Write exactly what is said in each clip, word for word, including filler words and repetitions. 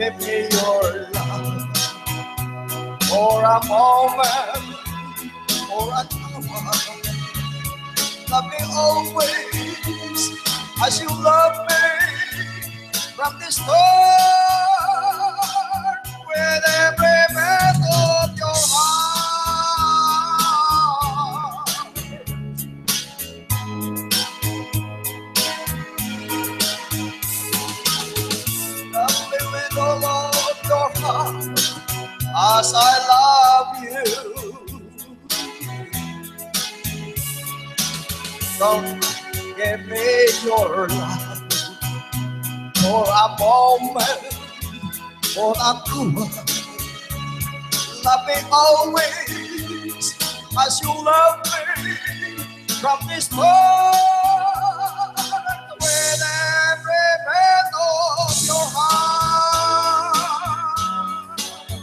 give me your love for a moment, for a hour. Love me always as you love me from the start, with every breath of your heart. Love me with all of your heart as I love you. Don't give me your love for a moment, for a hour. Love me always as you love me from the start, with every breath of your heart.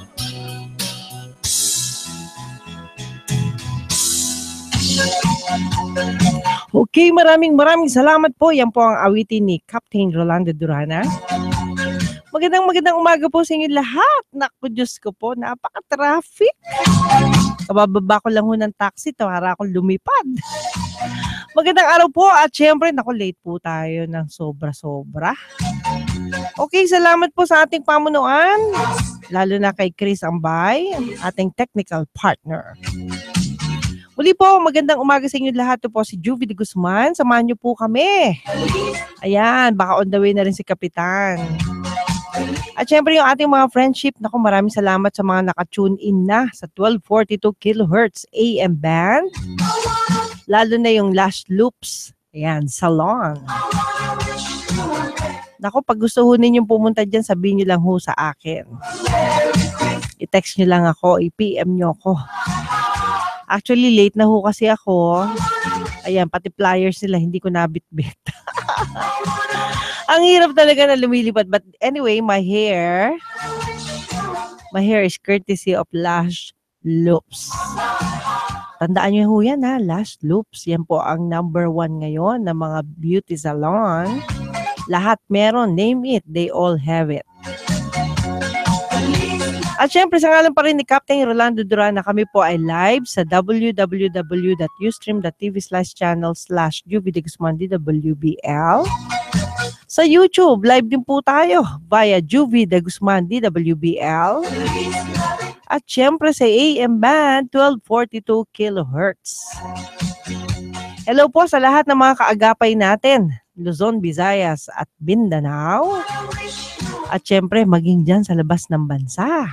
Okay, maraming maraming salamat po. Yan po ang awitin ni Captain Rolando Durana. Magandang magandang umaga po sa inyo lahat. Naku, Diyos ko po, napaka-traffic. Kabababa ko lang ho ng taxi, tawara akong lumipad. Magandang araw po at syempre, naku, late po tayo ng sobra-sobra. Okay, salamat po sa ating pamunuan, lalo na kay Chris Ambay, ating technical partner. Muli po, magandang umaga sa inyo lahat. Ito po si Juvie de Guzman. Samahan niyo po kami. Ayan, baka on the way na rin si Kapitan. At syempre yung ating mga friendship, naku, maraming salamat sa mga naka-tune in na sa twelve forty-two kilohertz A M band. Lalo na yung Last Loops. Ayan, Salon. Naku, pag gusto ho ninyong pumunta dyan, sabihin nyo lang ho sa akin. I-text nyo lang ako, i-P M nyo ako. Actually, late na ho kasi ako. Ayan, pati flyers nila, hindi ko nabit-bit. Ang hirap talaga na lumilipad. But anyway, my hair, my hair is courtesy of Lash Loops. Tandaan nyo ho yan ha, Lash Loops. Yan po ang number one ngayon ng mga beauty salon. Lahat meron, name it, they all have it. At syempre, sa ngalan pa rin ni Captain Rolando Durana, kami po ay live sa w w w dot ustream dot t v slash channel slash Juvie de Guzman D W B L. Sa YouTube, live din po tayo via Juvie de Guzman D W B L. At syempre sa A M band, twelve forty-two kilohertz. Hello po sa lahat ng mga kaagapay natin, Luzon, Visayas at Mindanao. At syempre, maging dyan sa labas ng bansa.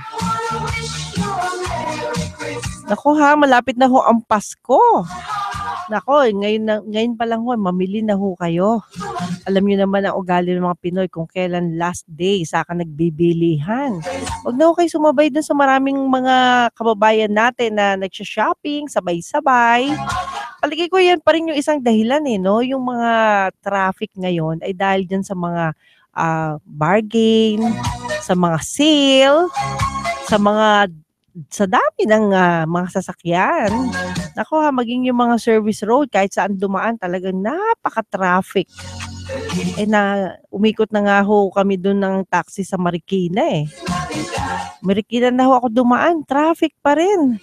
Naku ha, malapit na ho ang Pasko. Naku, ngayon, na, ngayon pa lang ho, mamili na ho kayo. Alam niyo naman ang ugali ng mga Pinoy kung kailan last day, saka nagbibilihan. Huwag na ho kayo sumabay dun sa maraming mga kababayan natin na nagsha-shopping, sabay-sabay. Paligay ko yan pa rin yung isang dahilan eh, no? Yung mga traffic ngayon ay dahil dyan sa mga Uh, bargain, sa mga sale, sa mga sa dami ng uh, mga sasakyan. Naku ha, maging yung mga service road, kahit saan dumaan, talagang napaka-traffic. Eh na, umikot na nga ho kami doon ng taxi sa Marikina eh. Marikina na ho ako dumaan, traffic pa rin.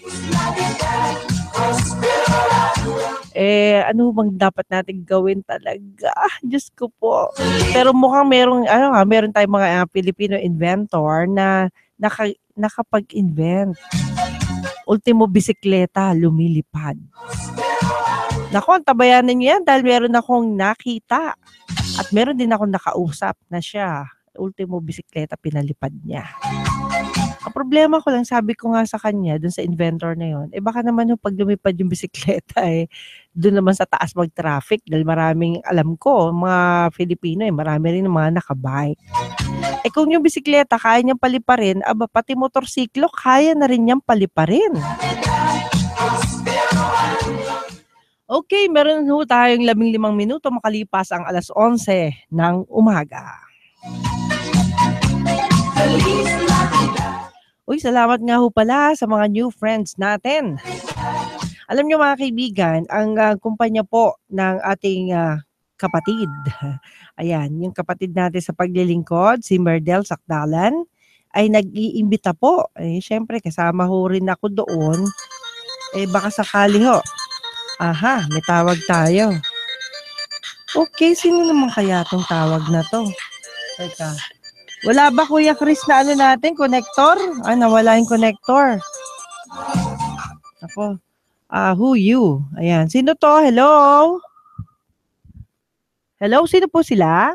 Eh, ano bang dapat natin gawin talaga? Ah, Diyos ko po. Pero mukhang merong, ano nga, meron tayong mga uh, Filipino inventor na naka, nakapag-invent. Ultimo bisikleta, lumilipad. Naku, ang tabayanan niyo yan dahil meron akong nakita. At meron din akong nakausap na siya. Ultimo bisikleta, pinalipad niya. Ang problema ko lang, sabi ko nga sa kanya, dun sa inventor na yon, eh baka naman yung pag lumipad yung bisikleta, eh, dun naman sa taas mag-traffic, dahil maraming, alam ko, mga Filipino, eh, marami rin mga nakabike. Eh kung yung bisikleta, kaya niyang paliparin, aba, pati motorsiklo, kaya na rin niyang paliparin. Okay, meron ho tayong labing limang minuto makalipas ang alas onse ng umaga. Uy, salamat nga ho pala sa mga new friends natin. Alam niyo mga kaibigan, ang uh, kumpanya po ng ating uh, kapatid. Ayan, yung kapatid natin sa paglilingkod, si Merdel Sakdalan. ay nag-iimbita po. Eh, syempre, kasama ho rin ako doon. Eh, baka sakali ho. Aha, may tawag tayo. Okay, sino naman kaya tong tawag na to? Teka. Wala ba, Kuya Chris, na ano natin? Connector? Ah, nawala yung connector. Ako. Ah, who you? Ayan. Sino to? Hello? Hello? Sino po sila?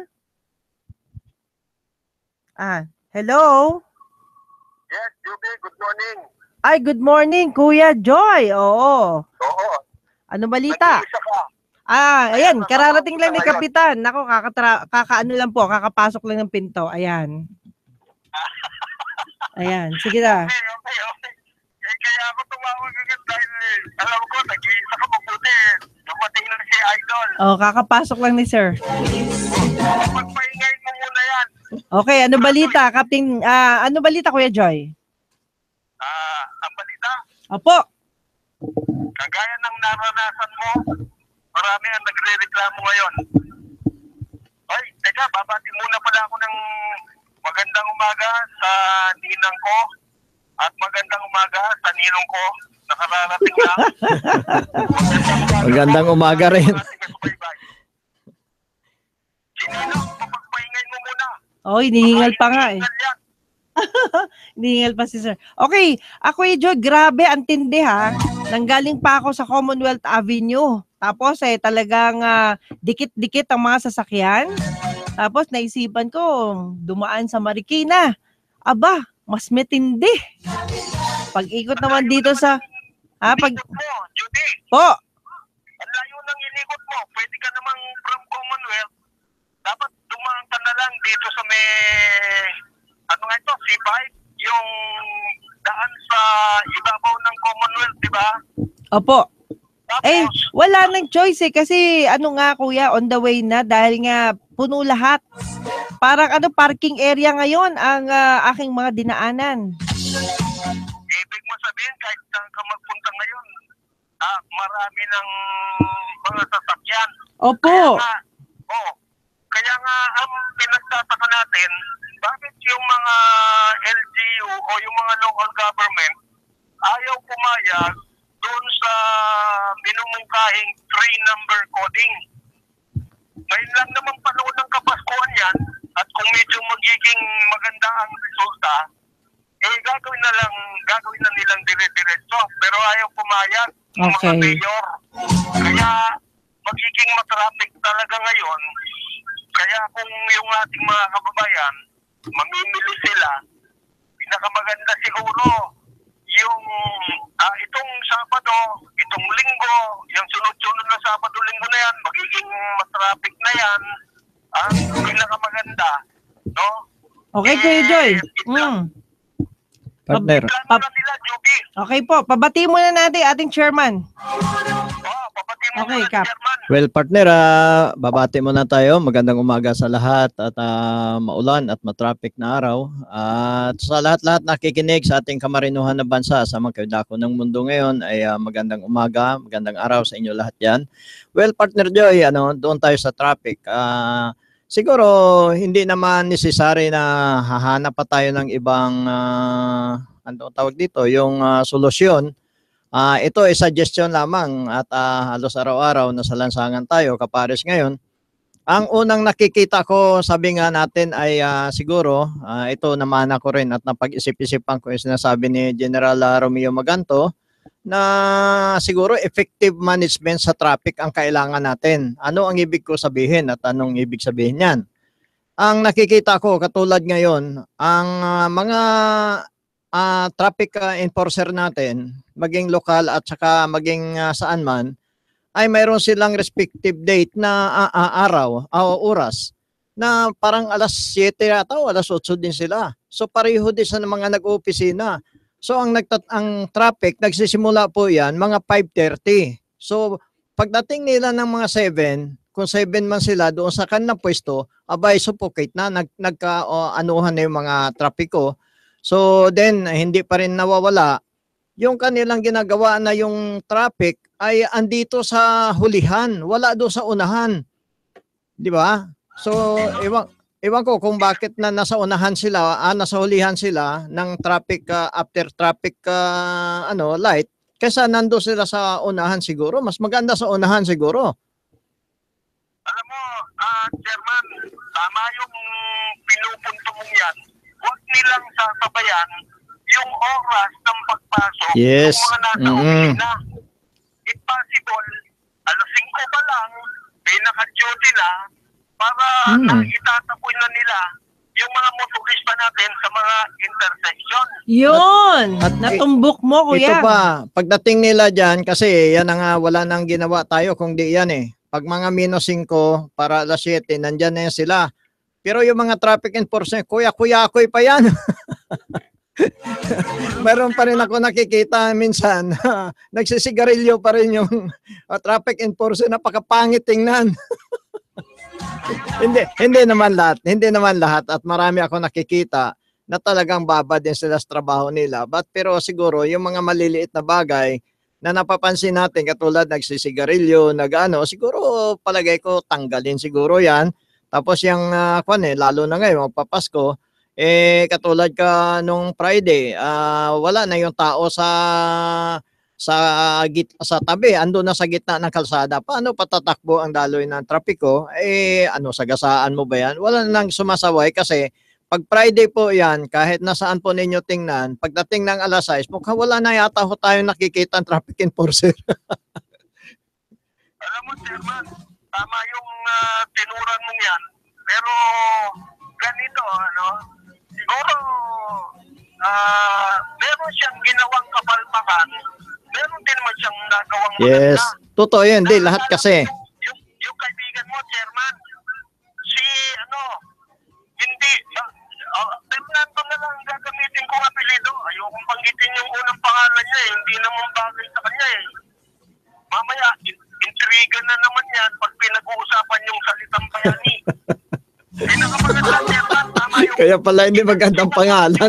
Ah, hello? Yes, Juby, good morning. Ay, good morning, Kuya Joy. Oo. Oo. Ano balita? Nag-iisa ka. Ah, ayan, Ayan, kararating lang ni ngayon. Kapitan. Nako, kakatra, kakaano lang po, kakapasok lang ng pinto. Ayan. Ayan, sige na. Okay, okay, okay. Eh, kaya ako tumawag agad dahil eh, alam ko, nag-iisa ka mabuti. Dumating na si Idol. Oh, kakapasok lang ni Sir. Magpaingay mo muna yan. Okay, ano balita, Captain? Ah, ano balita, Kuya Joy? Ah, ang balita, Opo. kagaya ng naranasan mo, marami ang nagre-reklamo ngayon. Ay, teka, babati muna pala ako ng magandang umaga sa ninang ko at magandang umaga sa ninong ko. Nakararating lang. Magandang umaga rin. Si ninang, papagpaingay mo muna. Oh, hinihingal pa nga eh. Hinihingal yan. Hinihingal pa si Sir. Okay, ako eh, Joy, grabe, ang tindi ha. Nanggaling pa ako sa Commonwealth Avenue. Tapos eh, talagang ah, dikit-dikit ang mga sasakyan. Tapos naisipan ko, dumaan sa Marikina. Aba, mas matindi. Pag-ikot naman dito sa... Ha, pag... Inikot mo, Judy. Po, Ang layo ng inikot mo. Pwede ka namang from Commonwealth. Dapat dumaan ka na lang dito sa may... Ano nga ito? C five? Yung daan sa ibabaw ng Commonwealth, di ba? opo. Tapos, Eh, wala nang choice eh. Kasi ano nga kuya, on the way na dahil nga puno lahat. Parang ano, parking area ngayon ang ah, aking mga dinaanan. ibig mo sabihin, kahit saan ka magpunta ngayon, ah, marami ng mga sasakyan. Opo. Kaya nga, oh, kaya nga ang pinagtataka natin, bakit yung mga L G U o yung mga local government ayaw pumayag doon sa minumungkahing three number coding. Ngayon lang naman panahon ng Kapaskuhan yan at kung medyo magiging maganda ang resulta, eh gagawin na lang, gagawin na nilang dire-diretso. Pero ayaw pumayag ng mga Okay. mayor. Kaya magiging matraffic talaga ngayon. Kaya kung yung ating mga kababayan, mamimili sila, pinakamaganda siguro yung ah, itong Sabado, itong Linggo, yung sunod-sunod na Sabado, Linggo na yan, magiging matraffic na yan. Ang pinakamaganda, no? Okay, Kuya Joy. Mm. Partner. Plano na nila, Juby. Okay po, pabati muna natin ating chairman. Oh, papati mo Okay, muna, Kap. Chairman. Well, partner, ah, babati muna tayo. Magandang umaga sa lahat at ah, maulan at matraffic na araw. At sa lahat-lahat nakikinig sa ating kamarinuhan na bansa sa mga kaidako ng mundo ngayon ay ah, magandang umaga, magandang araw sa inyo lahat yan. Well, partner Joy, ano, doon tayo sa traffic. Ah, siguro hindi naman necessary na hahanap pa tayo ng ibang ah, ano tawag dito, yung ah, solusyon. Ah, ito ay suggestion lamang at ah, halos araw-araw nasa lansangan tayo kapares ngayon. Ang unang nakikita ko, sabi nga natin ay ah, siguro, ah, ito naman ako rin at napag-isip-isipan ko yung sinasabi ni General ah, Romeo Maganto na siguro effective management sa traffic ang kailangan natin. Ano ang ibig ko sabihin at anong ibig sabihin niyan? Ang nakikita ko katulad ngayon, ang ah, mga ah, traffic ah, enforcer natin, maging lokal at saka maging ah, saan man, ay mayroon silang respective date na ah, ah, araw o oras na parang alas siyete yata o alas otso din sila. So pareho din sa mga nag-opisina. So ang nagtat ang traffic nagsisimula po 'yan mga five thirty. So pagdating nila ng mga seven, kung seven man sila doon sa kanilang pwesto, abay suffocate na nag nagka o, anuhan na yung mga trapiko. So then hindi pa rin nawawala yung kanilang ginagawa na yung traffic ay andito sa hulihan, wala doon sa unahan. 'Di ba? So ewan Ewan ko kung bakit na nasa unahan sila, ah, nasa hulihan sila ng traffic, ah, after traffic ah, ano, light, kaysa nando sila sa unahan siguro. Mas maganda sa unahan siguro. Alam mo, ah, Chairman, tama yung pinupunto mong yan. Huwag nilang sasabayan yung oras ng pagpasok Yes. ng mga nasa Mm-mm. opisina. If possible, alas singko pa lang, may naka-duty na para Mm. na itatapoy na nila yung mga motorista natin sa mga intersection. Yun! At Natumbok mo, Ito kuya. pa, pagdating nila dyan, kasi yan na nga, wala nang ginawa tayo kung di yan eh. Pag mga minus singko para alas siyete, nandyan na yan sila. Pero yung mga traffic enforcement, kuya-kuya-kuy pa yan. Meron pa rin ako nakikita minsan, nagsisigarilyo pa rin yung uh, traffic enforcement, napakapangit tingnan. hindi, hindi naman lahat, hindi naman lahat at marami ako nakikita na talagang babad din sila sa trabaho nila. But pero siguro yung mga maliliit na bagay na napapansin natin katulad nagsisigarilyo, nag-ano, siguro palagay ko tanggalin siguro yan. Tapos yung uh, kwan eh, lalo na ngayon magpapasko, eh katulad ka nung Friday, uh, wala na yung tao sa sa git sa tabi, ando na sa gitna ng kalsada. Paano patatakbo ang daloy ng trapiko? Eh ano, sagasaan mo ba yan? Wala nang sumasaway kasi pag Friday po yan, kahit nasaan po ninyo tingnan, pagdating ng alas sais, mukhang wala na yata ho tayo nakikita ang traffic enforcer. Alam mo, Chairman, tama yung uh, tinuran mong yan. Pero ganito, ano, siguro uh, meron siyang ginawang kapalpakan, meron din naman siyang nagawang Yes, maganda. totoo yun. Hindi, lahat kasi. Yung, yung kaibigan mo, Chairman, si, ano, hindi, uh, uh, Fernando na lang gagamitin kong apelido. Ayokong banggitin yung unang pangalan niya eh. Hindi naman bagay sa kanya eh. Mamaya, intriga na naman yan pag pinag-uusapan yung salitang bayani. Pinakamaganda, Chairman, tama yung... Kaya pala hindi magandang pangalan.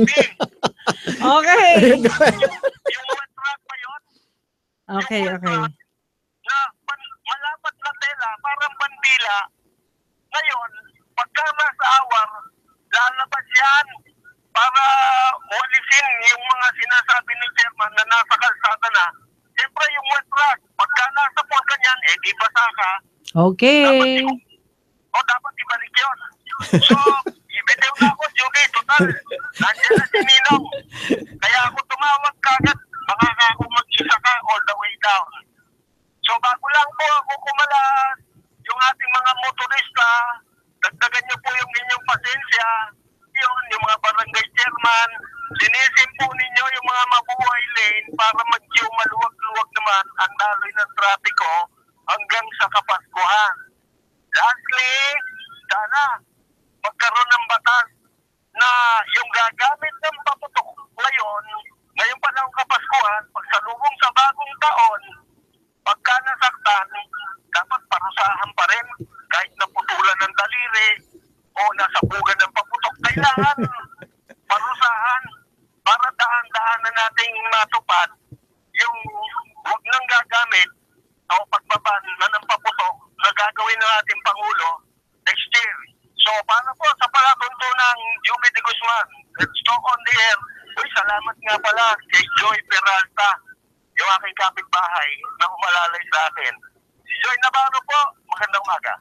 Okay. yung, yung wet rat pa yun. Okay, Yung wet okay. rat Na pan- malapat na tela, parang bandila. Ngayon, pagka nasa awar, lalabas yan para ulisin yung mga sinasabi ni Chairman na nasa kalsada na. Siyempre yung wet rat, pagka nasa pool ka niyan, eh di basa ka. Dapat Okay. i- o dapat ibalik yun. So, ibitiw na ako, Judy, total. Nandiyan na si Ninong. Kaya ako tumawag kagad, makaka ako mag-isa ka all the way down. So, bago lang po ako kumalas, yung ating mga motorista, dagdagan niyo po yung inyong pasensya, yun, yung mga barangay chairman, sinisim po ninyo yung mga mabuhay lane para magkiw maluwag-luwag naman ang daloy ng trapiko hanggang sa Kapaskuhan. Lastly, sana magkaroon ng batas na yung gagamit ng paputok ngayon, ngayon pa lang Kapaskuhan, pagsalubong sa bagong taon, pagka nasaktan, dapat parusahan pa rin kahit naputulan ng daliri o nasabugan ng paputok. Kailangan parusahan para daan-daan na nating matupad yung huwag nang gagamit o pagbaban na ng paputok na gagawin ng ating Pangulo next year. So, paano po sa palatuntunang Juby de Guzman? Let's talk on the air. Uy, salamat nga pala kay Joy Peralta, yung aking kapitbahay na umalalay sa akin. Si Joy Navarro po, magandang umaga.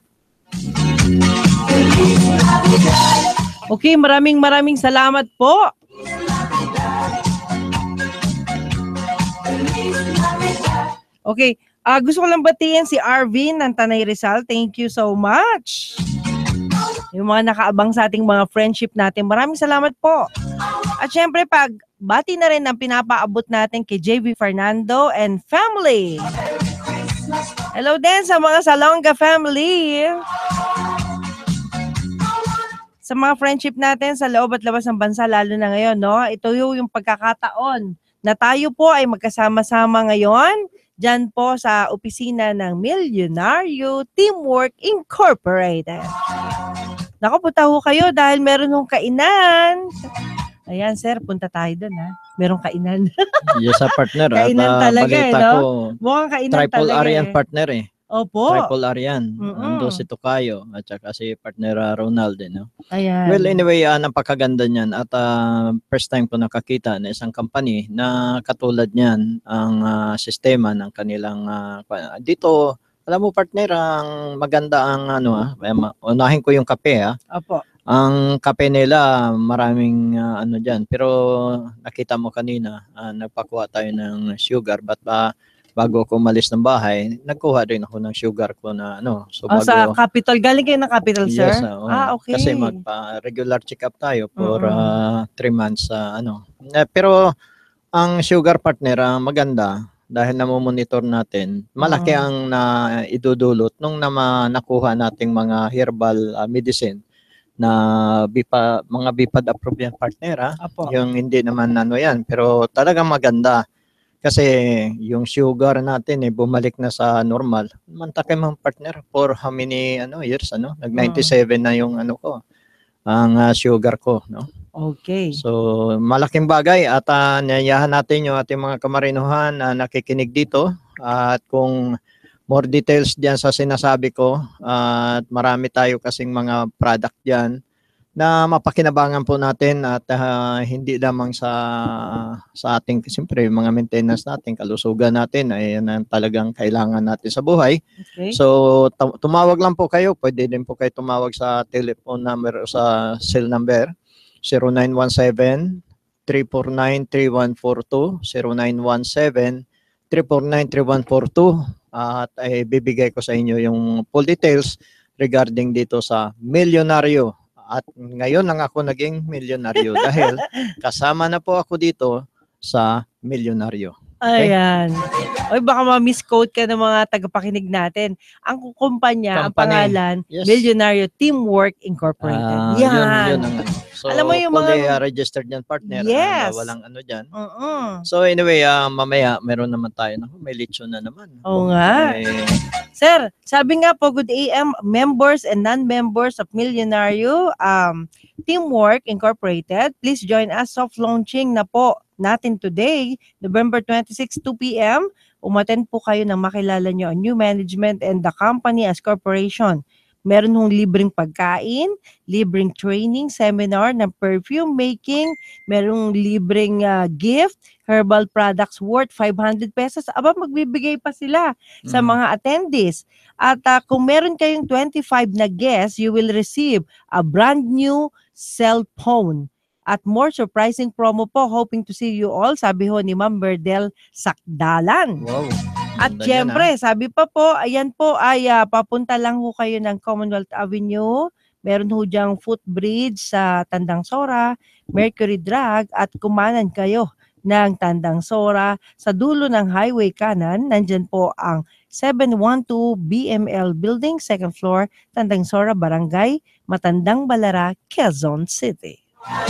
Okay, maraming maraming salamat po. Okay, ah gusto ko lang batiin si Arvin ng Tanay Rizal. Thank you so much. Yung mga nakaabang sa ating mga friendship natin. Maraming salamat po. At syempre, pag bati na rin ang pinapaabot natin kay J V Fernando and family. Hello din sa mga Salonga family. Sa mga friendship natin sa loob at labas ng bansa, lalo na ngayon, no? Ito yung pagkakataon na tayo po ay magkasama-sama ngayon dyan po sa opisina ng Milyonaryo Teamwork Incorporated. Naku, punta ho kayo dahil meron hong kainan. Ayan, sir, punta tayo doon, ha? Merong kainan. Yes, sa partner. Kainan at, uh, talaga, balita eh, no? ko, Mukhang kainan triple talaga. R yan eh. partner eh. Opo. Triple R yan. Mm-mm. Ando si Tokayo at saka si partner uh, Ronaldo. No? Ayan. Well, anyway, uh, napakaganda niyan at uh, first time ko nakakita na isang company na katulad niyan ang uh, sistema ng kanilang uh, dito. Alam mo partner, ang maganda ang ano ah, unahin ko yung kape ah. Opo. Ang kape nila maraming uh, ano diyan, pero nakita mo kanina uh, nagpakuha tayo ng sugar but uh, bago ako umalis ng bahay, nagkuha rin ako ng sugar ko na ano. So Oh, bago sa Capital. Galing kayo ng Capital, sir? Yes, oo. Ah, okay. Kasi magpa-regular check-up tayo for Mm-mm. uh, three months sa ano. Eh, pero ang sugar partner uh, maganda dahil namomonitor natin. Malaki Mm. ang na idudulot nung na nakuha nating mga herbal uh, medicine na bipa, mga bipad approved yan partner ha. Apo. Yung hindi naman ano yan, pero talagang maganda. Kasi yung sugar natin eh bumalik na sa normal. Mantakin mga partner for how many ano years ano? Nag ninety-seven na yung ano ko. Ang uh, sugar ko, no? Okay. So, malaking bagay at uh, nayayahan natin yung ating mga kamarinuhan na nakikinig dito at kung more details diyan sa sinasabi ko at uh, marami tayo kasing mga product diyan na mapakinabangan po natin at uh, hindi lamang sa sa ating siyempre mga maintenance natin, kalusugan natin ay yan ang talagang kailangan natin sa buhay. Okay. So tumawag lang po kayo, pwede din po kayo tumawag sa telephone number o sa cell number zero nine one seven, three four nine, three one four two, zero nine one seven, three four nine, three one four two at ay bibigay ko sa inyo yung full details regarding dito sa milyonaryo. At ngayon lang ako naging milyonaryo dahil kasama na po ako dito sa milyonaryo. Okay? Ayan. Oy, baka ma-misquote ka ng mga tagapakinig natin. Ang kumpanya, ang Company. pangalan, Yes. Millionario Teamwork Incorporated. Ah, Yan. Yun, yun ang ano. So, Alam mo yung fully mga- uh, registered yan partner. Yes. Ah, walang ano dyan. Mm-mm. So anyway, uh, mamaya meron naman tayo. Naku, may lechon na naman. Oo nga. Eh, Sir, sabi nga po, good A M members and non-members of Millionario um, Teamwork Incorporated, please join us. Soft launching na po natin today, November twenty-sixth, two p m Umattend po kayo nang makilala nyo ang new management and the company as corporation. Meron hong libreng pagkain, libreng training, seminar ng perfume making, merong libreng uh, gift, herbal products worth five hundred pesos. Aba, magbibigay pa sila sa Mm. mga attendees. At uh, kung meron kayong twenty-five na guests, you will receive a brand new cell phone. At more surprising promo po, hoping to see you all, sabi ho ni Ma'am Berdel Sakdalan. wow. At Ganda syempre, yan, sabi pa po, ayan po ay ah, papunta lang ho kayo ng Commonwealth Avenue. Meron ho diyang footbridge sa Tandang Sora, Mercury Drag at kumanan kayo ng Tandang Sora. Sa dulo ng highway kanan, nandyan po ang seven one two B M L Building, second floor, Tandang Sora, Barangay, Matandang Balara, Quezon City.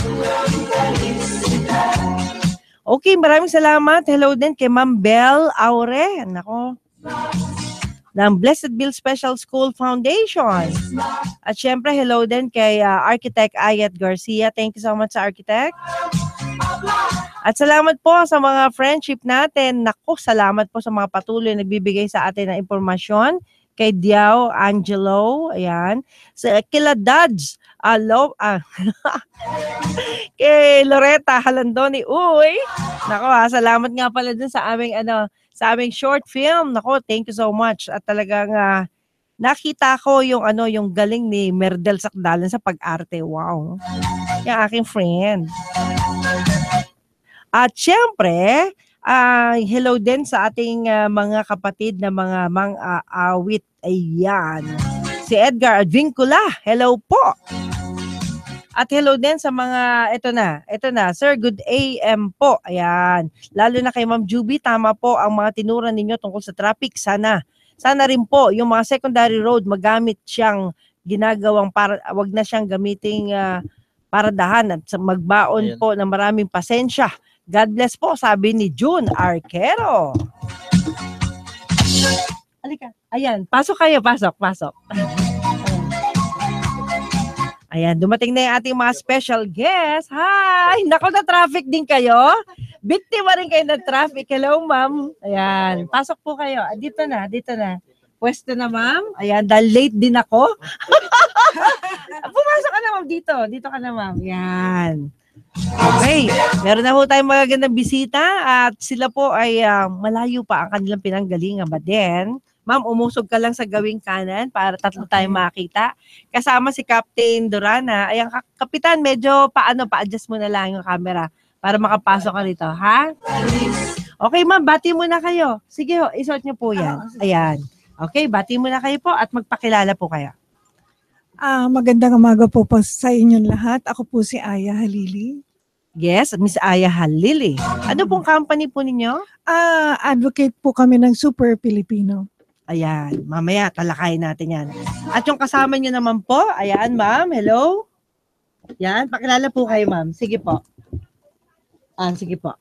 Okay, maraming salamat. Hello din kay Ma'am Belle Aure. Nako. Ng Blessed Bill Special School Foundation. At syempre, hello din kay uh, Architect Ayat Garcia. Thank you so much sa Architect. At salamat po sa mga friendship natin. Naku, salamat po sa mga patuloy na nagbibigay sa atin ng impormasyon. Kay Diao Angelo, ayan. Sa kila Dads, alo, ah, kay Loretta Halandoni, uy. Nako ha, salamat nga pala dun sa aming ano, sa aming short film. Nako, thank you so much. At talagang ah, nakita ko yung ano, yung galing ni Merdel Sakdalan sa pag-arte. Wow. Yung aking friend. At syempre, ah, hello din sa ating ah, mga kapatid na mga mang-aawit. Ayan. Si Edgar Advincula. Hello po. At hello din sa mga, ito na, ito na, Sir, good A M po. Ayan. Lalo na kay Ma'am Juby, tama po ang mga tinuran ninyo tungkol sa traffic. Sana, sana rin po, yung mga secondary road, magamit siyang ginagawang, para, wag na siyang gamiting uh, paradahan at magbaon Ayan. po ng maraming pasensya. God bless po, sabi ni June Arquero. Halika. Ayan, pasok kayo, pasok, pasok. Ayan, dumating na yung ating mga special guest. Hi! Nako, na traffic din kayo. Biktima rin kayo ng traffic. Hello, ma'am. Ayan, pasok po kayo. Ah, Dito na, dito na. pwesto na, ma'am. Ayan, dahil late din ako. Pumasok ka na, ma'am, dito. Dito ka na, ma'am. Yan. Okay, meron na po tayong magagandang bisita at sila po ay uh, malayo pa ang kanilang pinanggalingan. But then, ma'am, umusog ka lang sa gawing kanan para tatlo Okay. tayong makita. Kasama si Captain Durana. Ayan, ka- Kapitan, medyo paano, pa-adjust mo na lang yung camera para makapasok ka rito, ha? Okay, ma'am, bati muna kayo. Sige, ho, isuot niyo po yan. Ayan. Okay, bati muna kayo po at magpakilala po kayo. Ah, magandang umaga po po sa inyong lahat. Ako po si Aya Halili. Yes, Miss Aya Halili. Ano pong company po ninyo? Ah, advocate po kami ng Super Filipino. Ayan, mamaya talakayin natin yan. At yung kasama niyo naman po, ayan ma'am, hello. Yan, pakilala po kayo ma'am. Sige po. Ah, sige po.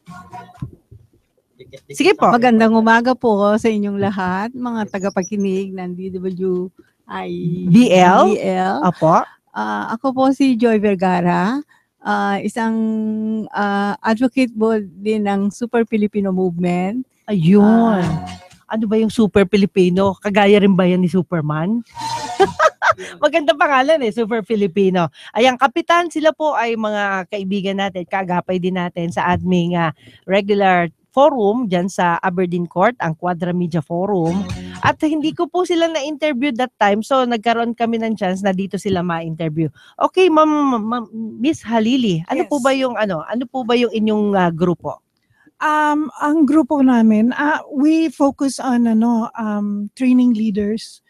Sige po. Magandang umaga po sa inyong lahat, mga tagapakinig ng D W I B L? B L. Apo. Ah, ako po si Joy Vergara, ah, isang ah, advocate po din ng Super Filipino Movement. Ayun. Ano ba yung Super Filipino? Kagaya rin ba yan ni Superman? Maganda pangalan eh, Super Filipino. Ayan, kapitan, sila po ay mga kaibigan natin, kaagapay din natin sa aming uh, regular forum dyan sa Aberdeen Court, ang Quadra Media Forum. At hindi ko po sila na-interview that time, so nagkaroon kami ng chance na dito sila ma-interview. Okay, ma'am, ma'am Miss Halili, ano Yes. po ba yung ano? Ano po ba yung inyong uh, grupo? Um, ang grupo namin, ah, we focus on ano, um, training leaders.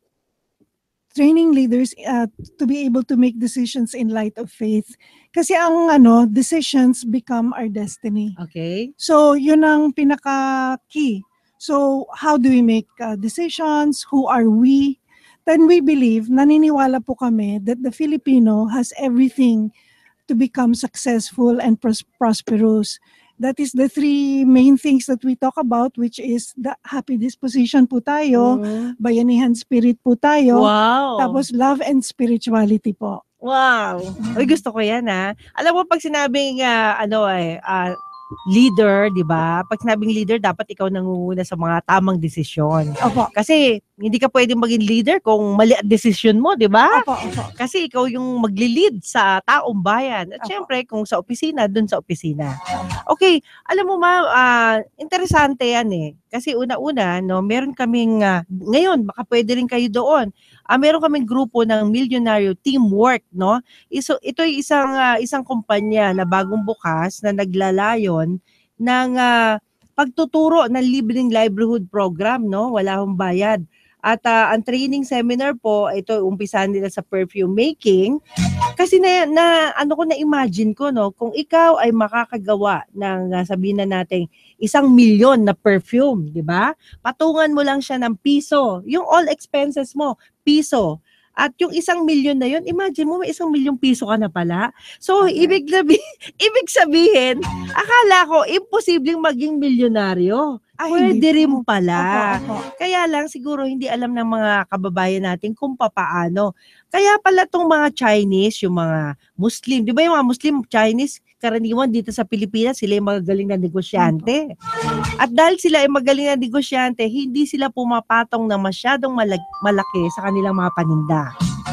Training leaders uh, to be able to make decisions in light of faith. Kasi ang ano, decisions become our destiny. Okay. So, yun ang pinaka-key. So, how do we make uh, decisions? Who are we? Then we believe, naniniwala po kami that the Filipino has everything to become successful and pros- prosperous. That is the three main things that we talk about, which is the happy disposition po tayo, Mm. bayanihan spirit po tayo, Wow. tapos love and spirituality po. Wow. Uy, gusto ko yan ha. Alam mo, pag sinabing ah, ano eh, ah, leader, di ba? Pag sinabing leader, dapat ikaw nangunguna sa mga tamang desisyon. Opo. Kasi hindi ka pwedeng maging leader kung mali ang desisyon mo, di ba? Opo, opo. Kasi ikaw yung magli-lead sa taong bayan. At Opo. syempre, kung sa opisina, dun sa opisina. Okay, alam mo ma, ah, interesante yan eh. Kasi una-una, no, meron kaming, ah, ngayon, baka pwede rin kayo doon. Ah, meron kaming grupo ng Millionaire Teamwork, no? Iso, ito ay isang, ah, isang kumpanya na bagong bukas na naglalayon ng ah, pagtuturo ng libreng livelihood program, no? Wala hong bayad. At ah, ang training seminar po, ito umpisahan nila sa perfume making. Kasi na, na ano ko na-imagine ko, no, kung ikaw ay makakagawa ng uh, sabihin na natin isang milyon na perfume, di ba? Patungan mo lang siya ng piso. Yung all expenses mo, piso. At yung isang milyon na yun, imagine mo, may isang milyong piso ka na pala. So, Okay. ibig, sabi- ibig sabihin, akala ko, imposibleng maging milyonaryo. Ay, Pwede hindi rin po. pala. Opo, opo. Kaya lang siguro hindi alam ng mga kababayan natin kung papaano. Kaya pala tong mga Chinese, yung mga Muslim, di ba yung mga Muslim, Chinese, karaniwan dito sa Pilipinas, sila yung magagaling na negosyante. At dahil sila ay magaling na negosyante, hindi sila pumapatong na masyadong malag- malaki sa kanilang mga paninda.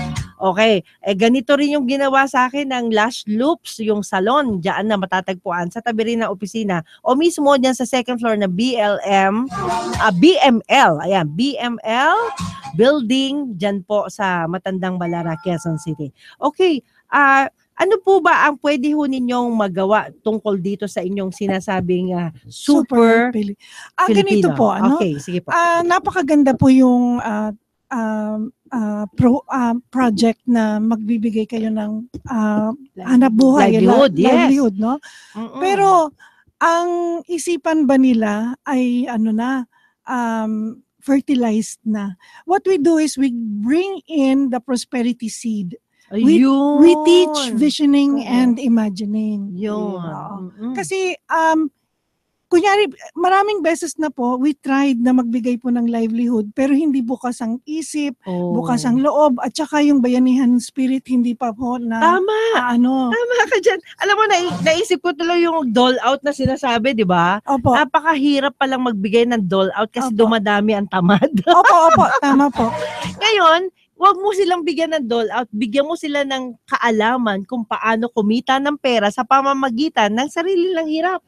Okay, eh ganito rin yung ginawa sa akin ng Lash Loops, yung salon, diyan na matatagpuan sa tabi rin ng opisina o mismo diyan sa second floor na B L M, ah, B M L, ayan, B M L building diyan po sa Matandang Balara, Quezon City. Okay, ah ano po ba ang pwede ho ninyong magawa tungkol dito sa inyong sinasabing ah, super, Pili- Ah, Filipino? ganito po, ano? Okay, sige po. Ah, napakaganda po yung ah, um, ah, pro, ah, project na magbibigay kayo ng ah, hanap buhay, Livelihood, li- yes. livelihood, no? Mm-mm. Pero ang isipan ba nila ay ano na, um, fertilized na. What we do is we bring in the prosperity seed. We, Ayun. we teach visioning Oo. and imagining. Yun. Oo. Mm-mm. Kasi um, kunyari, maraming beses na po, we tried na magbigay po ng livelihood, pero hindi bukas ang isip, Oh. bukas ang loob, at saka yung bayanihan spirit, hindi pa po na, Tama. ah, ano. Tama ka dyan. Alam mo, na, naisip ko tuloy yung dole out na sinasabi, di ba? Opo, Napakahirap palang magbigay ng dole out kasi Opo. dumadami ang tamad. opo, opo, tama po. Ngayon, wag mo silang bigyan ng dole out. Bigyan mo sila ng kaalaman kung paano kumita ng pera sa pamamagitan ng sarili lang hirap.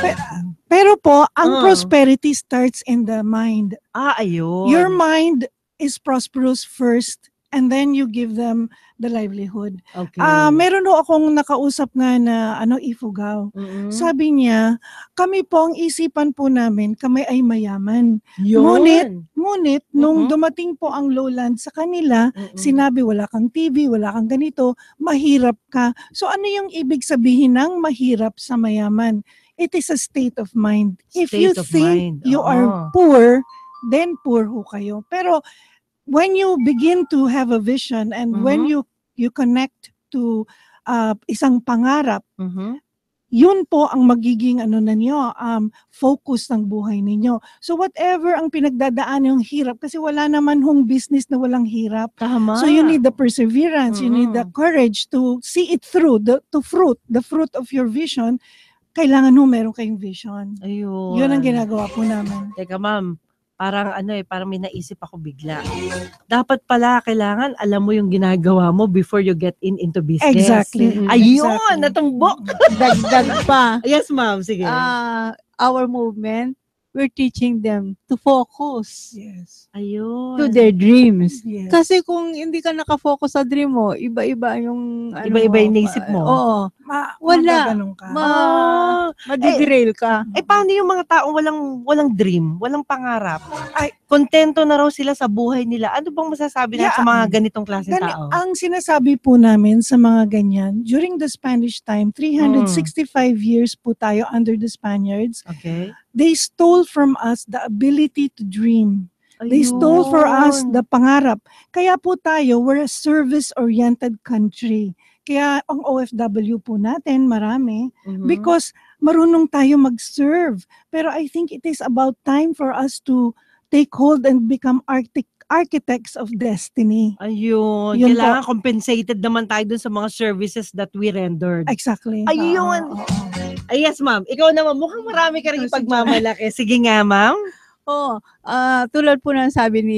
Pero po, ang Ah. prosperity starts in the mind. Ah, ayun. Your mind is prosperous first, and then you give them the livelihood. Okay. Ah, meron ho akong nakausap nga na ano Ifugao. Mm-mm. Sabi niya, kami po ang isipan po namin, kami ay mayaman. Yun. ngunit, Ngunit nung Mhm. dumating po ang lowland sa kanila, Mm-mm. sinabi wala kang T V, wala kang ganito, mahirap ka. So ano yung ibig sabihin ng mahirap sa mayaman? It is a state of mind. If you State of think mind. you Oo. are poor, then poor ho kayo. Pero when you begin to have a vision and when Mhm. you you connect to uh, isang pangarap, Mhm. yun po ang magiging ano na niyo, um, focus ng buhay ninyo. So whatever ang pinagdadaan yung hirap, kasi wala naman hong business na walang hirap. Tama. So you need the perseverance, you need the Mm-mm. courage to see it through, the, to fruit, the fruit of your vision. Kailangan ho meron kayong vision. Ayun. Yun ang ginagawa po namin. Teka ma'am, parang ano eh, parang may naisip ako bigla. Dapat pala kailangan alam mo yung ginagawa mo before you get in into business. Exactly. Mm-mm. Ayun, Exactly. natumbok. Dagdag pa. Yes ma'am, sige. Ah, our movement, we're teaching them to focus Yes. Ayun. to their dreams. Yes. Kasi kung hindi ka nakafocus sa dream mo, iba-iba yung ano Iba-iba yung mo, naisip mo. Oo. Ma- Wala. magaganon ka. Ma- Ah, Madiderail ka. eh paano yung mga taong walang walang dream, walang pangarap? Ay. Kontento na raw sila sa buhay nila. Ano bang masasabi natin Yeah. sa mga ganitong klaseng Gani- tao? ang sinasabi po namin sa mga ganyan, during the Spanish time, three hundred sixty-five years po tayo under the Spaniards, Okay. they stole from us the ability to dream. They stole for us Ayun. the pangarap. Kaya po tayo, we're a service-oriented country. Kaya ang O F W po natin, marami, Mhm. because marunong tayo mag-serve. Pero I think it is about time for us to take hold and become architect architects of destiny. Ayun. Yun Kailangan compensated naman tayo dun sa mga services that we rendered. Exactly. Ayun. Oo, oo. Ay, yes, ma'am. Ikaw naman, mukhang marami ka rin Oh, sige. pagmamalaki. Sige nga, ma'am. Oo. Ah, tulad po ng sabi ni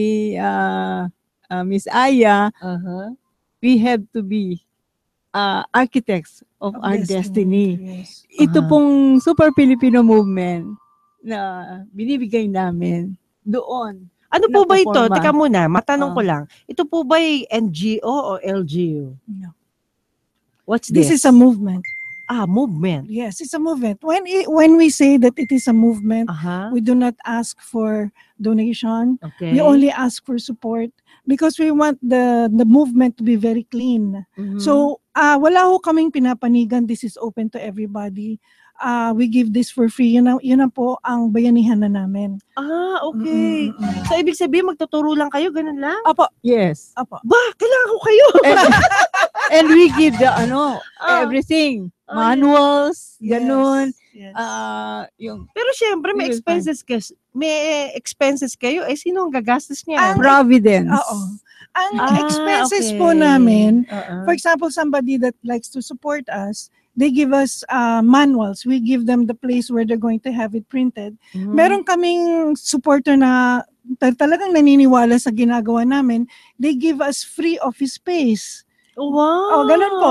ah, ah, Miss Aya, Uh-huh. we have to be ah, architects of, Of our destiny. Yes. Ito Aha. pong Super Filipino Movement na binibigay namin doon. Ano po ba ito? Napoforma. Teka muna, matanong Ah. ko lang. Ito po ba ay N G O o L G U? No. What's This this? is a movement. Ah, movement. Yes, it's a movement. When it, when we say that it is a movement, Aha. we do not ask for donation. Okay. We only ask for support because we want the the movement to be very clean. Mhm. So, ah wala ho kaming pinapanigan. This is open to everybody. Ah we give this for free. Yun na, yun na po ang bayanihan na namin. Ah, okay. Mm, mm, mm. So, ibig sabihin, magtuturo lang kayo, ganun lang? Apo, Yes. apo. Ba, kailangan ko kayo. And, and we give the ano, Ah. everything. Oh, Manuals, Yes, ganun. yes. Ah, yung Pero syempre, may You will expenses kayo. May expenses kayo. Eh, sino ang gagastos niya? Ang- Providence. Oo. Ang Ah, expenses okay. po namin, Uh-uh. for example, somebody that likes to support us, they give us uh, manuals. We give them the place where they're going to have it printed. Mhm. Meron kaming supporter na ta- talagang naniniwala sa ginagawa namin. They give us free office space. Wow. Oh, ganun po.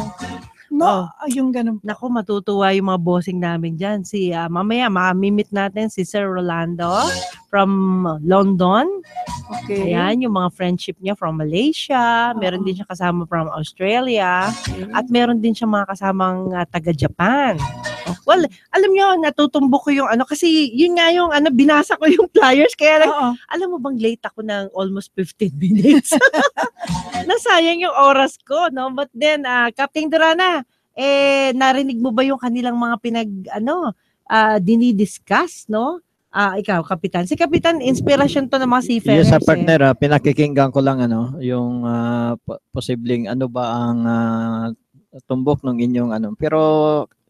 Oh. No, ah, yung ganun po. Naku, matutuwa yung mga bossing namin dyan. Si, ah, mamaya, mamimit natin si Sir Rolando from London. Okay. Ayan, yung mga friendship niya from Malaysia. Meron Oo. din siya kasama from Australia. At meron din siya mga kasamang ah, taga-Japan. Well, alam nyo, natutumbok ko yung ano, kasi yun nga yung ano, binasa ko yung flyers. Kaya lang, Oo. alam mo bang late ako ng almost fifteen minutes? Nasayang yung oras ko, no? But then, ah, Captain Durana, eh, narinig mo ba yung kanilang mga pinag, ano, ah, dinidiscuss, no? Ah, ikaw, Kapitan. Si Kapitan, inspiration to ng mga seafarers. Yes, sa eh. partner, ah, pinakikinggan ko lang ano, yung ah, po- posibleng ano ba ang ah, tumbok ng inyong ano. Pero